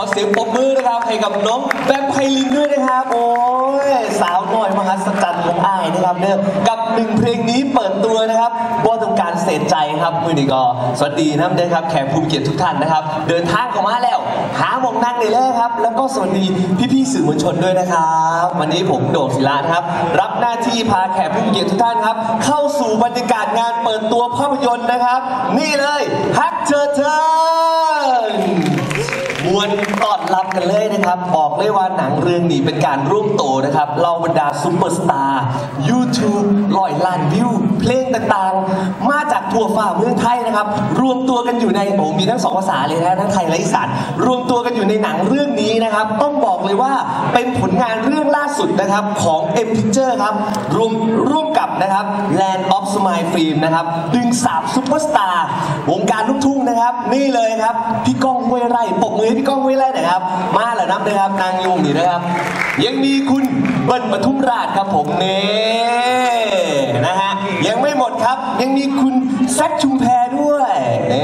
อเสียงปรบมือนะครับให้กับน้องแบมไพลินด้วยนะครับโอ้ยสาวน้อยมหัศจรรย์ของอ้ายนะครับเนี่ยกับ1เพลงนี้เปิดตัวนะครับบอต้องการเสร็จใจครับมือนี้ก็สวัสดีนะครับแขกผู้มีเกียรติทุกท่านนะครับเดินทางเข้ามาแล้วหาหมองนั่งได้เลยครับแล้วก็สวัสดีพี่ๆสื่อมวลชนด้วยนะครับวันนี้ผมโด่งศิลานะครับรับหน้าที่พาแขกผู้มีเกียรติทุกท่านครับเข้าสู่บรรยากาศงานเปิดตัวภาพยนตร์นะครับนี่เลยฮักเธอมวนต้อนรับกันเลยนะครับบอกเลยว่าหนังเรื่องนี้เป็นการร่วมโตนะครับเราบรรดาซุปเปอร์สตาร์ YouTube 100 ล้านวิวเพลงต่างๆมาจากทั่วฟ้าเมืองไทยนะครับรวมตัวกันอยู่ในมีทั้ง2ภาษาเลยนะทั้งไทยและอีสานรวมตัวกันอยู่ในหนังเรื่องนี้นะครับต้องบอกเลยว่าเป็นผลงานเรื่องล่าสุดนะครับของ M Picture ครับร่วมกับนะครับ Land of Smile Film นะครับดึง3ซุปเปอร์สตาร์วงการลูกทุ่งนะครับนี่เลยครับพี่ก้องห้วยไร่ปกมือพี่ก้องห้วยไร่นะครับมาแล้วนะครับนางยุงนี่นะครับยังมีคุณเบิ้ลปทุมราชครับผมนี่นะฮะยังไม่หมดครับยังมีคุณแซคชุมแพด้วย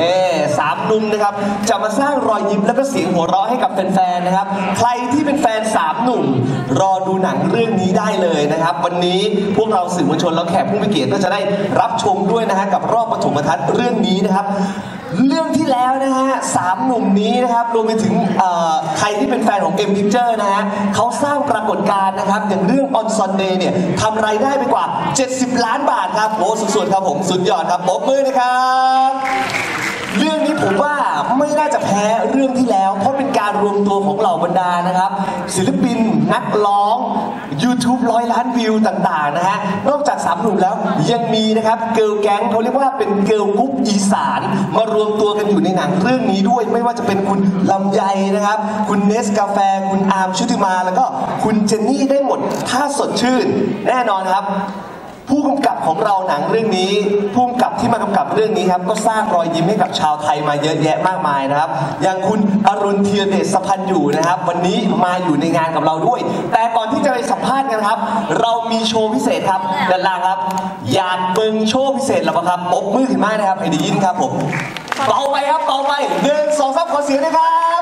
3 หนุ่มนะครับจะมาสร้างรอยยิ้มแล้วก็เสียงหัวเราะให้กับแฟนๆนะครับใครที่เป็นแฟน3 หนุ่มรอดูหนังเรื่องนี้ได้เลยนะครับวันนี้พวกเราสื่อมวลชนและแขกผู้มีเกียรติก็จะได้รับชมด้วยนะฮะกับรอบปฐมทัศน์เรื่องนี้นะครับเรื่องที่แล้วนะฮะ3 หนุ่มนี้นะครับรวมไปถึงใครที่เป็นแฟนของ M Picture นะฮะเขาสร้างปรากฏการณ์นะครับอย่างเรื่อง On Sunday เนี่ยทำรายได้ไปกว่า70 ล้านบาทครับโอ้สุดๆครับผมสุดยอดครับปรบมือนะครับเรื่องนี้ผมว่าไม่น่าจะแพ้เรื่องที่แล้วเพราะเป็นการรวมตัวของเหล่าบรรดานะครับศิลปินนักร้อง YouTube 100 ล้านวิวต่างๆนะฮะนอกจาก3 หนุ่มแล้วยังมีนะครับเกิร์ลแก๊งเขาเรียกว่าเป็นเกิร์ลกรุ๊ปอีสานมารวมตัวกันอยู่ในหนังเรื่องนี้ด้วยไม่ว่าจะเป็นคุณลำไยนะครับคุณเนสกาแฟคุณอาร์มชุติมาแล้วก็คุณเจนนี่ได้หมดถ้าสดชื่นแน่นอนครับผู้กำกับของเราหนังเรื่องนี้ผู้กำกับที่มากำกับเรื่องนี้ครับก็สร้างรอยยิ้มให้กับชาวไทยมาเยอะแยะมากมายนะครับอย่างคุณอรุณเทียเดชสพันอยู่นะครับวันนี้มาอยู่ในงานกับเราด้วยแต่ก่อนที่จะไปสัมภาษณ์กันครับเรามีโชว์พิเศษครับด้านล่างครับอยากเบิ่งโชว์พิเศษหรือเปล่าครับปรบมือขึ้นมานะครับให้ได้ยินครับผมเบาไปครับเบาไป1 2 3ขอเสียงนะครับ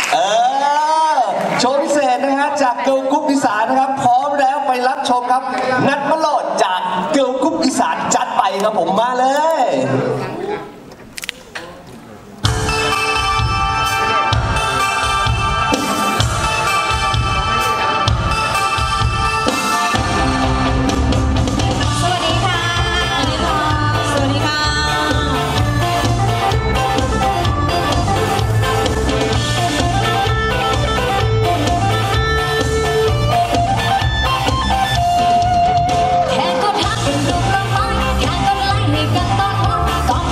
โชว์พิเศษนะฮะจากเกิร์ลกรุ๊ปอีสานนะครับพร้อมแล้วไปรับชมครับนัดมโลดจากเกิร์ลกรุ๊ปอีสานจัดไปครับผมมาเลยแค่ก็ทักเป็นรูปละไม้แค่ก็ไล่ให้กันตอนหัว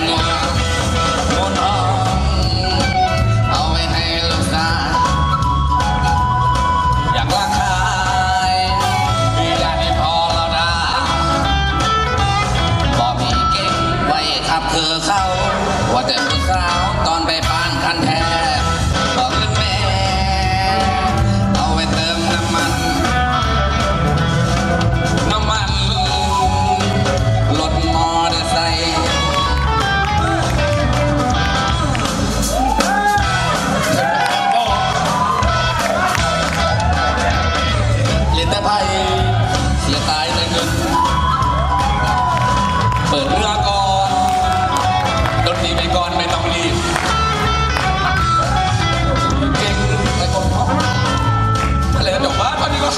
งัวงูทองเอาไว้ให้ลูกสาวอยากละขายมีได้ไม่พอแล้วนะบอกมีเก่งไว้ขับคือเขาว่าแต่ผู้สาวตอนไปปานคันแท้บอกเงินแม่เอาไว้เติมน้ำมันรถมอเตอร์ไซค์เล่นแต่ไพ่เสียตายแต่เงินเปิดเรือก่อนรถดีไปก่อนไม่ต้องรีบเก่งไปก่อนอะไรกันดอกบ้านพอดีก็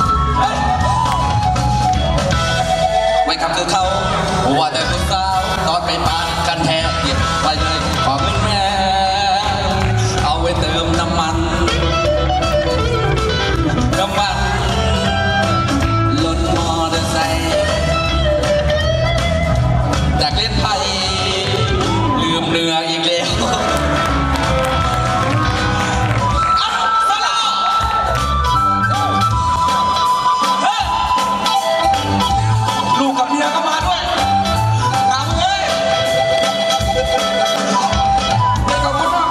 ไม่ขับคือเขาว่าแต่ผู้สาวตอนไปปานกันแทบเก็บไปเลยขอเงินแม่เอาไว้เติมน้ำมันรถมอเตอร์ไซค์จากเล่นไพ่ลืมเรืออีกแล้วลูกกับเมียก็มาด้วยงามเลยขอบคุณมาก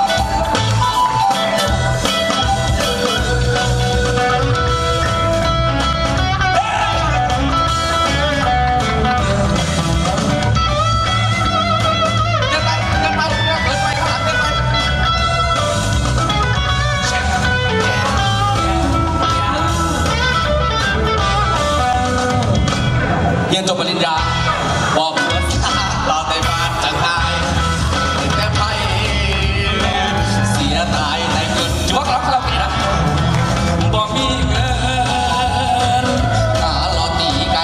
เรียนจบปริญญาบอกเพื่อนเราได้บ้านจังไงแต่ไพ่เสียตายในเงินจุ๊กรับเราปีนะบอกมีเงินขาหลอดตีไก่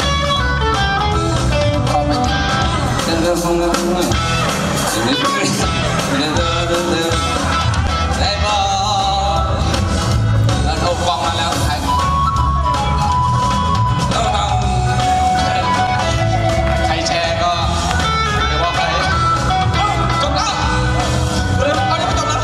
ขอไปเดินได้บอกแล้วเอากล้องมาแล้วถ่ายใครแชร์ก็เดี๋ยวว่าใครจบแล้วเอาเดี๋ยวไม่จบแล้ว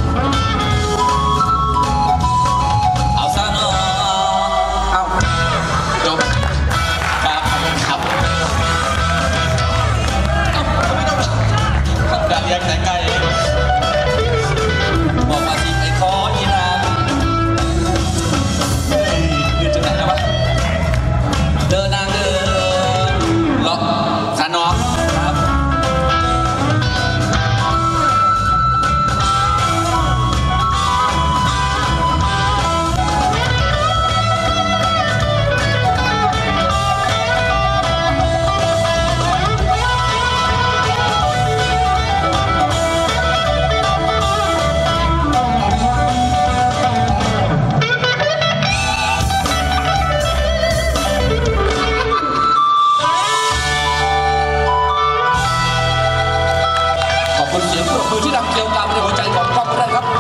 เอาซะเนาะเอาจบครับครับเอาไม่จบแล้วการเรียกแต่ไกลบอกมาสิไอ้คออีนางเดินจากไหนแล้ววะเดินนางเดินเลาะสานอครับขอบคุณเสียงปรบมือที่ดังเกลียวกราวในหัวใจของกล้องด้วยครับ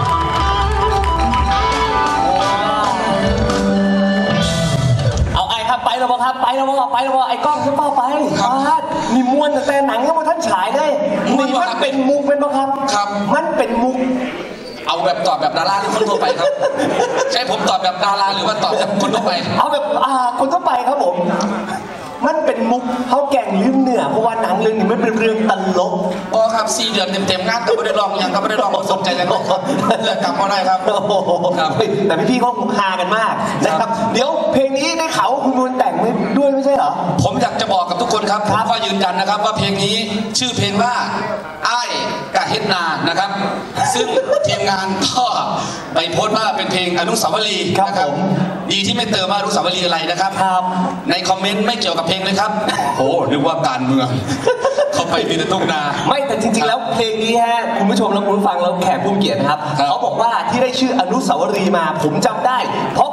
เอาไอ้ครับไปแล้วบ่ครับไปแล้วบ่ไปแล้วบ่ไอ้กล้องจะเป้าไปมีมวนแต่หนังยังมาท่านฉายได้นี่มันเป็นมุกเป็นบ่ครับครับมันเป็นมุกเอาแบบตอบแบบดาราหรือคนทั่วไปครับใช่ผมตอบแบบดาราหรือว่าตอบแบบคนทั่วไปเอาแบบคนทั่วไปครับผมมันเป็นมุกเขาแก่งลืมเหนือเพราะว่าหนังเรื่องนี้มันเป็นเรื่องตลกอ๋อครับ4 เดือนเต็มๆงานก็ไม่ได้ลองยังก็ไม่ได้ลองสนใจเลยครับเลือกกลับมาได้ครับครับแต่พี่ๆเขาฮากันมากนะครับเดี๋ยวเพลงนี้ได้ข่าวว่าคุณมนแต่งด้วยไม่ใช่เหรอผมอยากจะบอกกับทุกคนครับผมก็ยืนยันนะครับว่าเพลงนี้ชื่อเพลงว่าอ้ายกะเฮ็ดนานะครับซึ่งทีมงานก็ไปโพสต์ว่าเป็นเพลงอนุสาวรีย์นะครับดีที่ไม่เติมว่าอนุสาวรีย์อะไรนะครับในคอมเมนต์ไม่เกี่ยวกับเพลงเลยครับโอ้นึกว่าการเมืองเขาไปมีแต่ทุ่งนาไม่แต่จริงๆแล้วเพลงนี้ฮะคุณผู้ชมและคุณผู้ฟังแล้วแขกผู้เกียรติครับเขาบอกว่าที่ได้ชื่ออนุสาวรีย์มาผมจำได้เพราะคุณแต่ง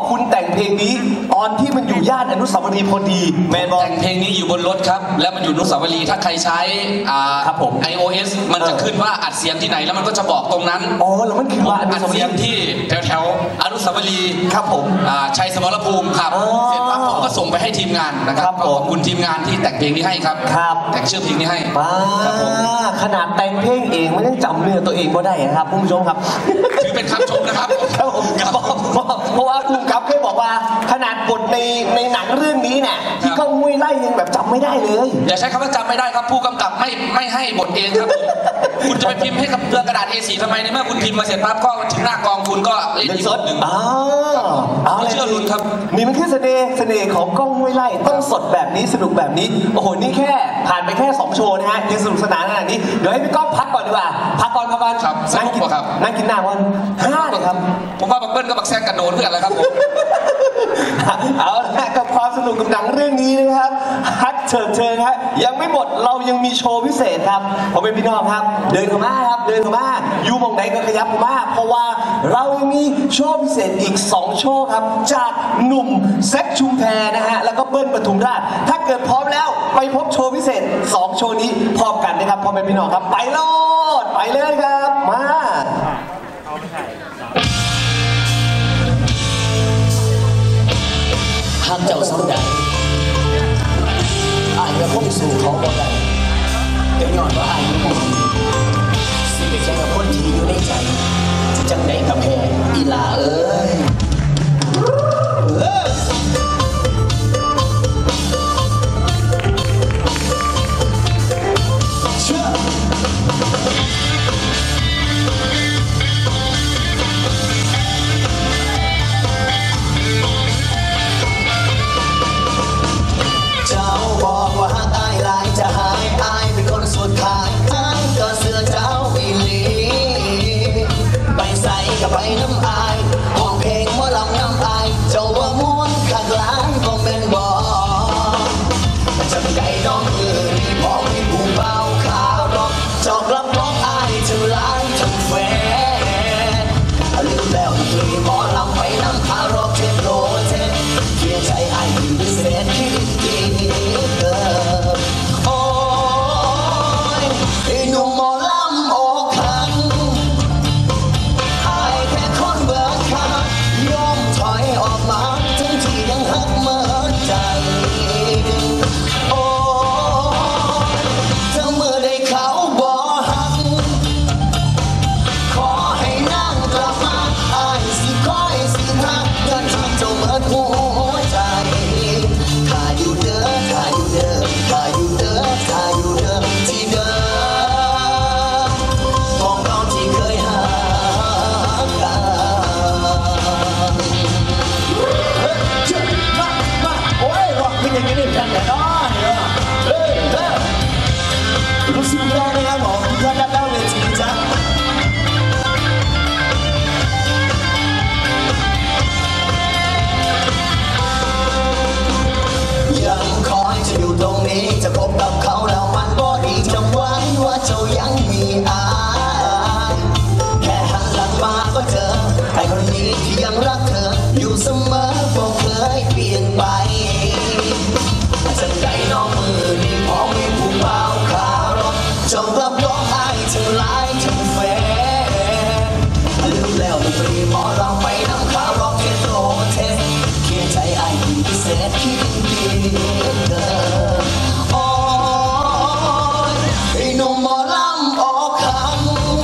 งเพลงนี้ตอนที่มันอยู่ย่านอนุสาวรีย์พอดีแมนบอลแต่งเพลงนี้อยู่บนรถครับแล้วมันอยู่อนุสาวรีย์ถ้าใครใช้ครับผม iOS มันจะขึ้นว่าอัดเสียงที่ไหนแล้วมันก็จะบอกตรงนั้นอ๋อแล้วมันคือว่าอนุอัดสาวรีเสียงย์ที่แถวอนุสาวรีย์ครับผมชัยสมรภูมิครับเสร็จปั๊บผมก็ส่งไปให้ทีมงานนะครับขอบคุณทีมงานที่แต่งเพลงนี้ให้ครับแต่งชื่อเพลงนี้ให้ครับผมขนาดแต่งเพลงเองมันยังจำเนื้อตัวเองก็ได้ครับคุณผู้ชมครับถือเป็นคำชมนะครับครับผมเพราะว่าคุณครับเคยบอกว่าขนาดบทในหนังเรื่องนี้เนี่ยที่เขามุ้ยไล่ยังแบบจำไม่ได้เลยอย่าใช้คำว่าจำไม่ได้ครับผู้กำกับไม่ให้บทเองครับคุณจะไปพิมพ์ให้กับเรือกระดาษ A4 ทำไมในเมื่อคุณพิมพ์มาเสร็จปั๊บก็ถึงหน้ากองคุณก็เล่นอีกบทหนึ่งเชื่อลุ้นครับนี่มันคือเสน่ห์ของกล้องห้วยไล่ต้องสดแบบนี้สนุกแบบนี้โอ้โหนี่แค่ผ่านไปแค่2โชว์นะฮะยังสนุกสนานขนาดนี้เดี๋ยวให้พี่ก้องพักก่อนดีกว่าพักก่อนครับวันนั่งกินครับนั่งกินน้ำวัน5เลยครับผมว่าบักเบิ้ลกับบักแซงกันโดนเพื่อนอะไรครับผมเอาละกับความสนุกกับหนังเรื่องนี้นะครับฮักเชิญฮะยังไม่หมดเรายังมีโชว์พิเศษครับผมเป็นพี่น้องครับเดินเข้ามาครับเดินเข้ามาอยู่มองไหนก็ขยับเข้ามาเพราะว่าเรายังมีโชว์พิเศษอีก2โชว์ครับจากหนุ่มแซคชุมแพนะฮะแล้วก็เบิ้ลปทุมราชถ้าเกิดพร้อมแล้วไปพบโชว์พิเศษ2โชว์นี้พร้อมกันนะครับพ่อแม่พี่น้องครับไปโลดไปเลยครับมาหากเจ้าสำได้อายก็คงสู้เขาบ่ได้เดี๋ยวย้อนว่าอายอยู่บ่ดีสิไปแค่กับคนที่อยู่ในใจจะจังได้กับแพ้อีหลาเอ้ยไปน้ำอายห้องเพลงว่าลำน้ำอายเจ้าว่าม้วนขัดล้านก็เป็นบ่จังไก่น้องพอมีผู้เบาขาวรอกจอกรับร้องอายทั้งล้านทั้งแฟนลืมแล้วดนตรีหมอลำไปน้ำคารอกเทปโรเทปเพียงใจอายอยู่พิเศษคิดดีโอ้ยไอ้หนุ่มหมอลำอกหักถอยออกมาทั้งที่ยังหักเมื่อใจโอ้ถ้าเมื่อได้เขาบ่หักขอให้นั่งกลับมาอายสิคอยสิทักกันที่เจ้าเมื่อหัวใจถ้าอยู่เด้อถ้าอยู่เด้อถ้าอยู่เด้อถ้าอยู่เด้อที่เดิมมองเราที่เคยหักกันอย่างนี้เป็นแบบน้อยรู้สึกได้ไหมครับผมทุกท่านด้านเวทีจ้ะยังคอยจะอยู่ตรงนี้จะพบกับเขาแล้วมันก็ดีจำไว้ว่าเจ้ายังมีอายแค่หันหลังมาก็เจอไอ้คนนี้ที่ยังรักเธออยู่เสมอบอกเคยเปลี่ยนไปจังใจน้องมือนี่พอมีผู้เบาขารอกเจ้ารับร้องอายทั้งหลายทั้งแฟนลืมแล้วดนตรีหมอเราไปน้ำขารอกเทสโรเทสเขียนใจอายอยู่พิเศษคิดดีเกินโอ้ยไอ้หนุ่มหมอลำอกหัก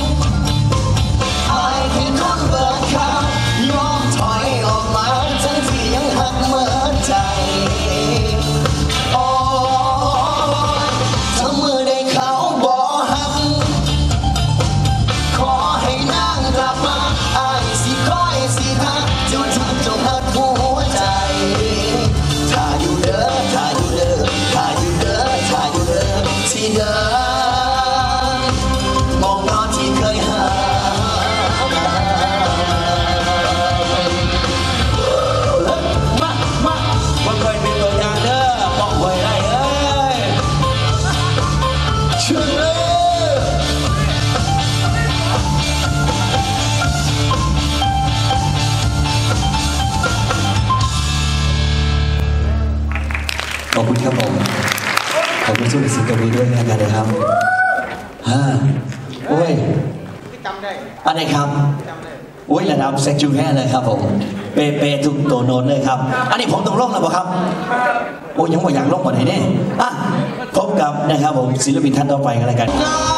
โอ้ยอันไหนครับโอ้ยระดับเซ็กจูแค่เลยครับผมเปทุกตัวโน้ตเลยครับอันนี้ผมต้องร้องแล้วเปล่าครับโอ้ยยังไม่อยากร้องก่อนไหนเนี่ยอ่ะพบกับนะครับผมศิลปินท่านต่อไปกันเลยกัน